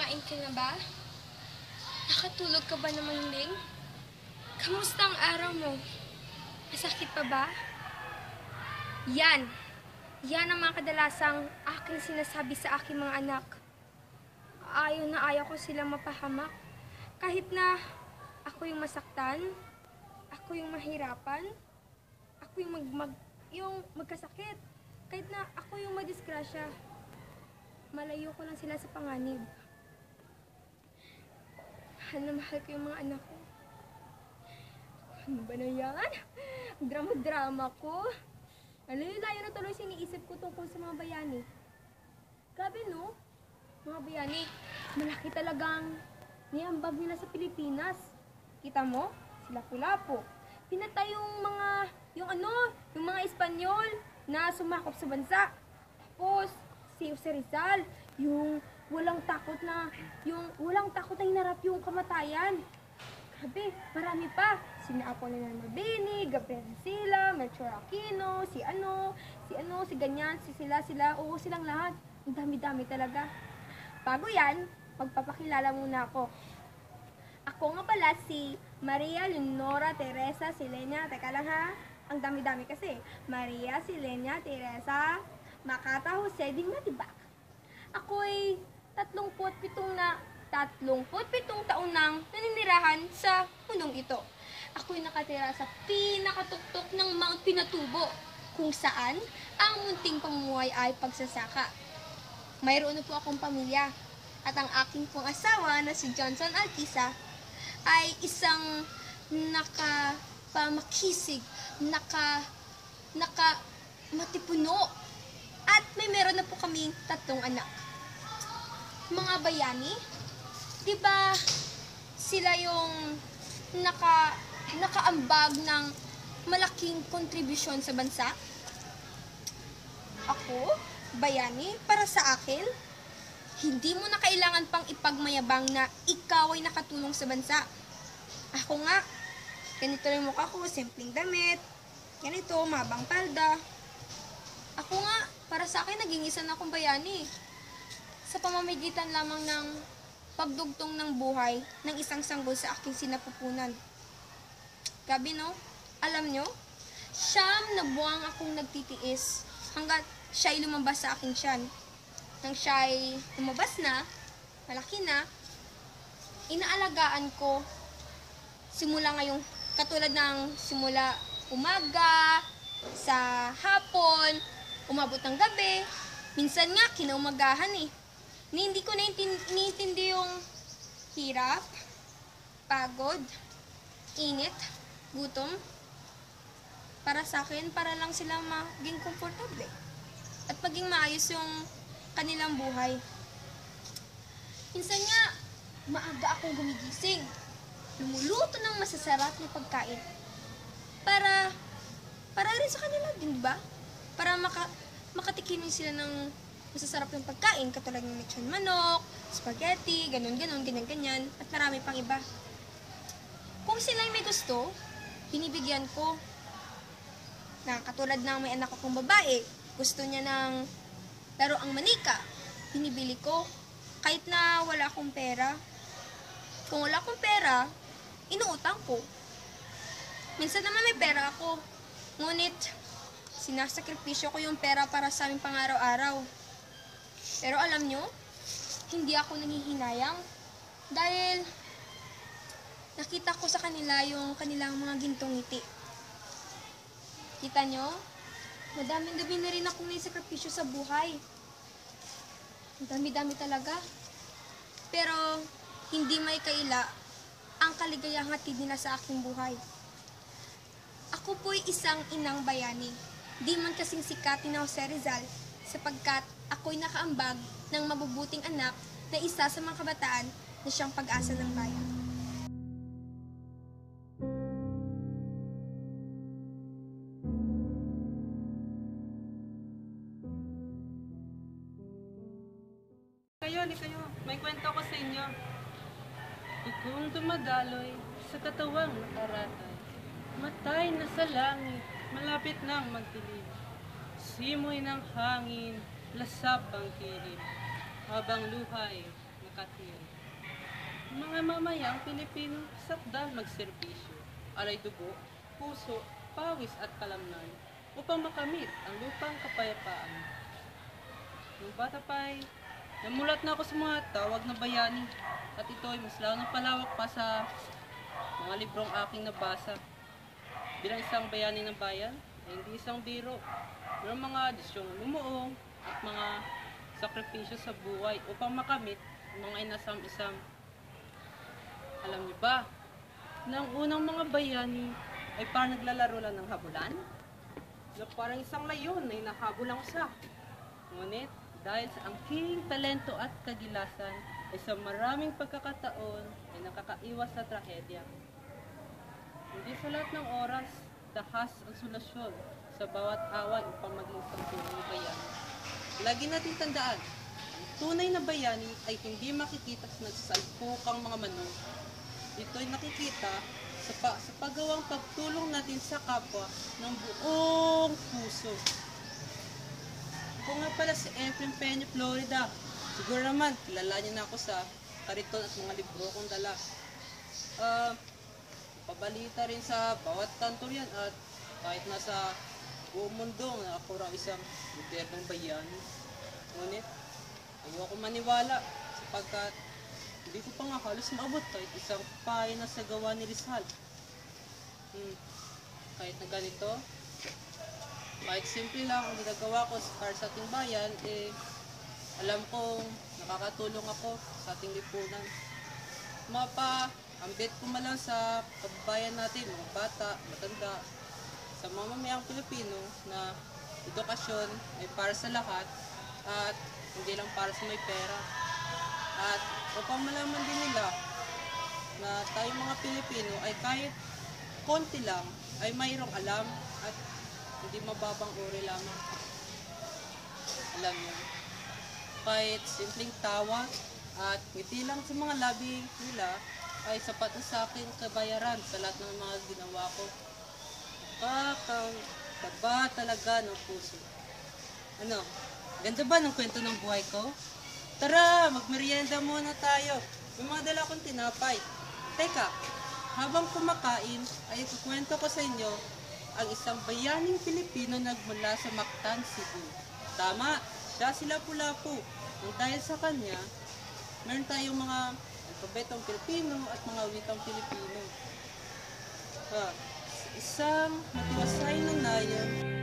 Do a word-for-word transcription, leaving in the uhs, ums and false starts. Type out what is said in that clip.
Kumain ka na ba? Nakatulog ka ba na mahimbing? Kamusta ang araw mo? Masakit pa ba? Yan. Yan ang mga kadalasang aking sinasabi sa aking mga anak. Ayaw na ayaw ko silang mapahamak. Kahit na ako yung masaktan, ako yung mahirapan, ako yung mag, mag yung magkasakit. Kahit na ako yung madisgrasya, malayo ko lang sila sa panganib. Mahal na mahal ko yung mga anak ko. Ano ba na yan? Drama-drama ko. Ano yun, layo na tuloy siniisip ko tungkol sa mga bayani. Grabe no? Mga bayani, malaki talagang niambag nila sa Pilipinas. Kita mo? Sila Lapu-Lapu. Pinatay yung mga, yung ano, yung mga Espanyol na sumakop sa bansa. Tapos, si Jose Rizal, yung walang takot na, yung walang takot na hinarap yung kamatayan. Grabe, marami pa. Sina Apolinar Mabini, Gabriel Sila, Melchor Aquino, si ano, si ano, si ganyan, si sila, sila, oo silang lahat. Ang dami-dami talaga. Bago yan, magpapakilala muna ako. Ako nga pala si Maria Leonora Teresa Silenia. Teka lang ha, ang dami-dami kasi. Maria Silenia Teresa Makata Jose Ding Matibak. Ako'y tatlongput pitong na tatlongput pitong taon nang naninirahan sa mundong ito. Ako'y nakatira sa pinakatuktok ng Mount Pinatubo, kung saan ang munting pamumuhay ay pagsasaka. Mayroon na po akong pamilya, at ang aking pong asawa na si Johnson Alquisa ay isang nakapamakisig, naka, naka matipuno, at may meron na po kaming tatlong anak. Mga bayani, di ba sila yung naka, nakaambag ng malaking kontribusyon sa bansa? Ako, bayani, para sa akin, hindi mo na kailangan pang ipagmayabang na ikaw ay nakatulong sa bansa. Ako nga, ganito lang mukha ko, simpleng damit, ganito, mabang palda. Ako nga, para sa akin, naging isa na akong bayani. Sa pamamagitan lamang ng pagdugtong ng buhay ng isang sanggol sa aking sinapupunan. Grabe no? Alam nyo, siyam na buwang akong nagtitiis hanggat siya'y lumabas sa aking tiyan. Nang siya'y lumabas na, malaki na, inaalagaan ko simula ngayong katulad ng simula umaga, sa hapon, umabot ng gabi, minsan nga kinaumagahan eh. Ni hindi ko naiintindi yung hirap, pagod, init, gutom. Para sa akin, para lang sila maging komportable at maging maayos yung kanilang buhay. Minsan nga, maaga akong gumigising, lumuluto ng masasarap na pagkain para para rin sa kanila din, di ba? Para maka, makatikimin sila ng masasarap ng pagkain, katulad ng lechon manok, spaghetti, ganun-ganun, ganyan-ganyan, at marami pang iba. Kung sila may gusto, binibigyan ko. Na katulad ng may anak akong babae, gusto niya ng laruang manika, binibili ko. Kahit na wala akong pera. Kung wala akong pera, inuutang ko. Minsan naman may pera ako. Ngunit, sinasakripisyo ko yung pera para sa aming pang-araw-araw. Pero alam nyo, hindi ako nanghihinayang dahil nakita ko sa kanila yung kanilang mga gintong ngiti. Kita nyo? Madaming gabi na rin akong naisakripisyo sa buhay. Dami-dami talaga. Pero, hindi may kaila ang kaligayang hatid nila sa aking buhay. Ako po'y isang inang bayani. Di man kasing sikat ni Jose Rizal, sapagkat ako'y nakaambag ng mabubuting anak na isa sa mga kabataan na siyang pag-asa ng bayan. Kayo, ni kayo. May kwento ko sa inyo. Ikong dumadaloy sa katawang nakaratay, matay na sa langit, malapit nang magdilim. Simoy ng hangin, lasap ang kilip, habang luhay kathirin. Mga mamayang Pilipino sakdal magserbisyo, alay dugo, puso, pawis at kalamnan upang makamit ang lupang kapayapaan. Nung bata pa'y namulat na ako sa mga tawag na bayani at ito ay mas lalong palawak pa sa mga librong aking nabasa. Bilang isang bayani ng bayan ay hindi isang biro, pero mga disyong lumuong at mga sakripisyo sa buhay upang makamit ang mga inasam-isam. Alam niyo ba, na ang unang mga bayani ay parang naglalaro lang ng habulan? Na parang isang layon na hinahabol ang isa. Ngunit, dahil sa angking talento at kagilasan, ay sa maraming pagkakataon ay nakakaiwas sa trahedya. Hindi sa lahat ng oras, dahas ang solusyon sa bawat away upang maging isang tunay na bayani. Lagi natin tandaan, ang tunay na bayani ay hindi makikita sa nagsasalpukang mga manok. Ito ay nakikita sa, pa, sa paggawang pagtulong natin sa kapwa ng buong puso. Ako nga pala si Efren Peña, Florida. Siguro naman, kilala niyo na ako sa kariton at mga libro kong dala. Uh, pabalita rin sa bawat kanto yan at kahit nasa buong mundo na ako raw isang modernong bayani. Ngunit, ayoko maniwala sapagkat hindi ko pa nga halos maabot kahit isang pahay na sa gawa ni Rizal. Hmm. Kahit na ganito, kahit simple lang ang ginagawa ko para sa ating bayan, eh, alam kong nakakatulong ako sa ating lipunan. Mapa, ambit ko man lang sa kababayan natin, mga bata, matanda, sa mga mamayang Pilipino na edukasyon ay para sa lahat at hindi lang para sa may pera. At upang malaman din nila na tayong mga Pilipino ay kahit konti lang ay mayroong alam at hindi mababang uri lamang. Alam niyo, kahit simpleng tawa at ngiti lang sa mga labi nila ay sapat na sa akin kabayaran sa lahat ng mga ginawa ko. Kakaba talaga ng puso. Ano, ganda ba ng kwento ng buhay ko? Tara, magmerienda muna tayo. May mga dala akong tinapay. Teka, habang kumakain ay ikukwento ko sa inyo ang isang bayaning Pilipino nagmula sa Mactan, Cebu. Tama, siya si Lapu-Lapu. Nang dahil sa kanya, meron tayong mga alpabetong Pilipino at mga wikang Pilipino. Ha, isang matiwasay na nayan